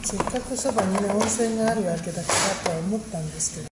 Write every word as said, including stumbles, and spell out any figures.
せっかくそばにね温泉があるわけだからとは思ったんですけど、